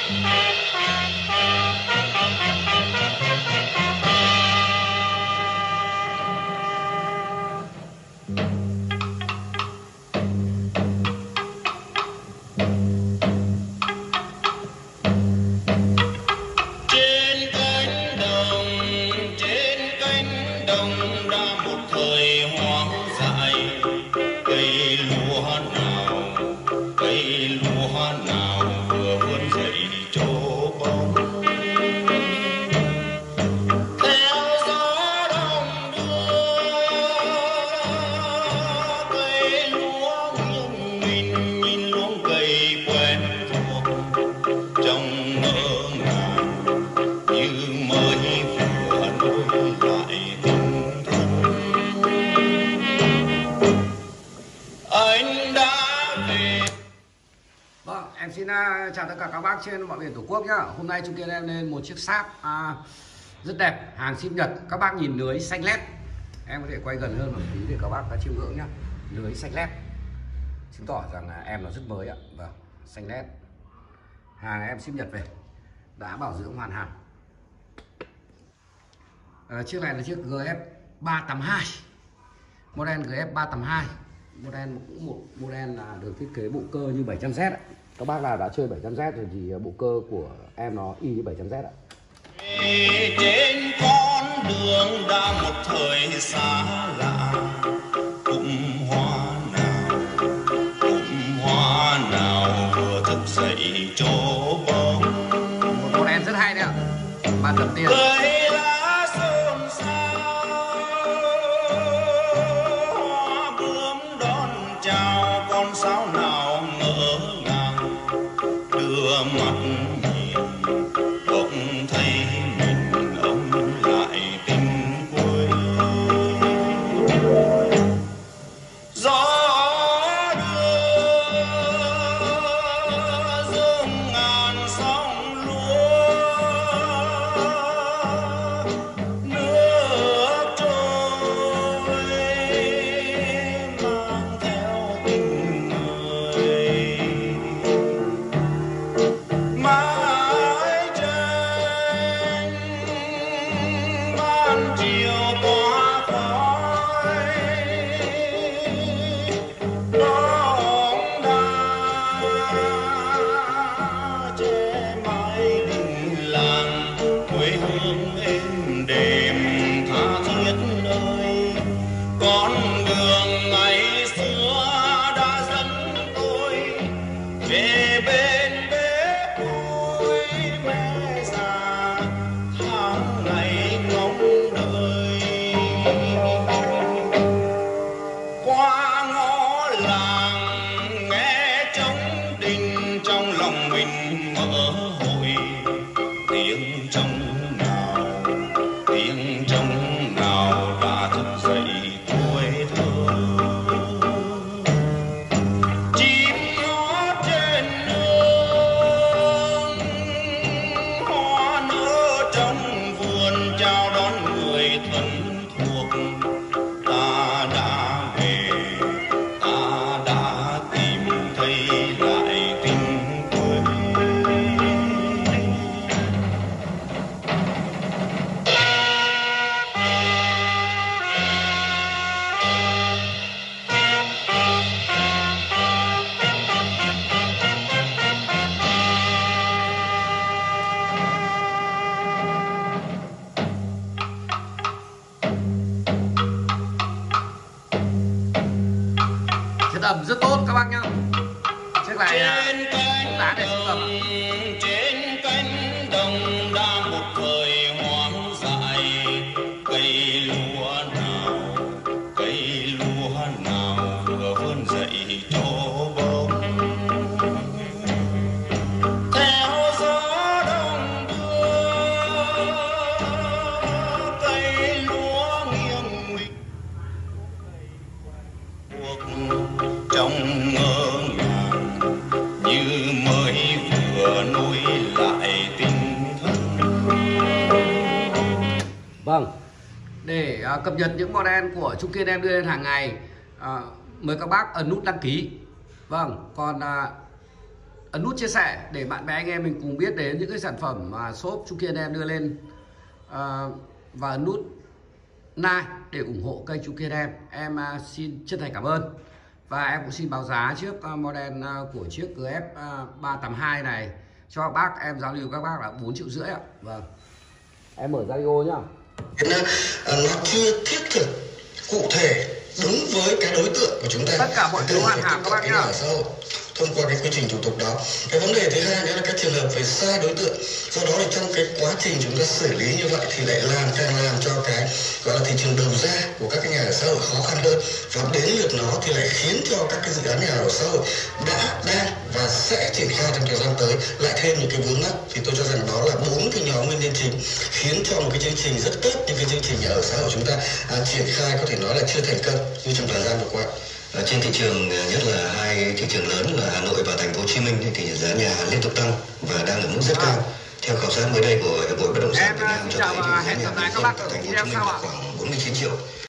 Em xin chào tất cả các bác trên mọi miền Tổ quốc nhá. Hôm nay chúng tôi đem lên một chiếc sáp rất đẹp, hàng ship Nhật. Các bác nhìn lưới xanh lét. Em có thể quay gần hơn một tí để các bác đã chiêm ngưỡng nhá. Lưới xanh lét chứng tỏ rằng là em nó rất mới ạ. Vâng, xanh lét. Hàng em ship Nhật về, đã bảo dưỡng hoàn hảo. Chiếc này là chiếc GF382, model GF382. Model cũng một model là được thiết kế bộ cơ như 700Z ạ. Các bác nào đã chơi 700Z thì bộ cơ của em nó y như 700Z ạ. Trên con đường đã một thời xa lạ, cụm hoa nào vừa thức dậy chỗ bóng. Một model rất hay đấy ạ, mà tầm tiền. Sao nào ngỡ ngàng đưa mắt nhìn bỗng thấy mình ông lại tình quê. Gió đưa dương ngàn sóng lúa, nước trôi mang theo tình mãi trên ban chiều tỏa khói đón đã che mãi đình làng quê hương êm đềm tha thiết nơi. Con đường ngày xưa đã dẫn tôi về bên bếp vui mẹ già tháng ngày ngóng đợi. Qua ngõ làng nghe trống đình, trong lòng mình mở hội tiếng trống nào đã thức dậy tuổi thơ. Chim hót trên nương, hoa nở trong vườn chào đón người thân thuộc. Ta đã về, ta đã tìm thấy lại tình quê. Chất ẩm rất tốt các bác nhá. Chiếc này Trên đá để siêu tầm ạ. trên cánh đồng đã một thời hoang dại, cây lúa nào vừa vươn dậy chỗ bóng. Theo gió đông đưa cây lúa nghiêng mình trong ngỡ ngàng như mới vừa nuôi lại tinh thần. Vâng, để cập nhật những model của Trung Kiên em đưa lên hàng ngày, mời các bác ấn nút đăng ký. Vâng, còn ấn nút chia sẻ để bạn bè anh em mình cùng biết đến những cái sản phẩm mà shop Trung Kiên em đưa lên, và ấn nút like để ủng hộ kênh Trung Kiên em xin chân thành cảm ơn. Và em cũng xin báo giá trước model của chiếc GF 382 này cho các bác, em giao lưu các bác là 4,5 triệu ạ. Vâng, em mở Zalo nhá. Nó chưa thiết thực cụ thể đúng với cái đối tượng của chúng ta. Tất cả mọi thứ hoàn hảo các bác nhá. Thông qua cái quy trình thủ tục đó. Cái vấn đề thứ hai nữa là các trường hợp phải sai đối tượng. Do đó thì trong cái quá trình chúng ta xử lý như vậy thì lại càng làm cho cái gọi là thị trường đầu ra của các cái nhà ở xã hội khó khăn hơn, và đến lượt nó thì lại khiến cho các cái dự án nhà ở xã hội đã, đang và sẽ triển khai trong thời gian tới lại thêm những cái vướng mắc. Thì tôi cho rằng đó là 4 cái nhóm nguyên nhân chính khiến cho một cái chương trình rất tốt như cái chương trình nhà ở xã hội chúng ta triển khai có thể nói là chưa thành công như trong thời gian vừa qua. Trên thị trường, nhất là hai thị trường lớn là Hà Nội và Thành phố Hồ Chí Minh thì giá nhà liên tục tăng và đang ở mức rất cao. Theo khảo sát mới đây của Hiệp hội Bất động sản Việt Nam cho thấy thì giá nhà bình quân tại Thành phố Hồ Chí Minh là khoảng 49 triệu.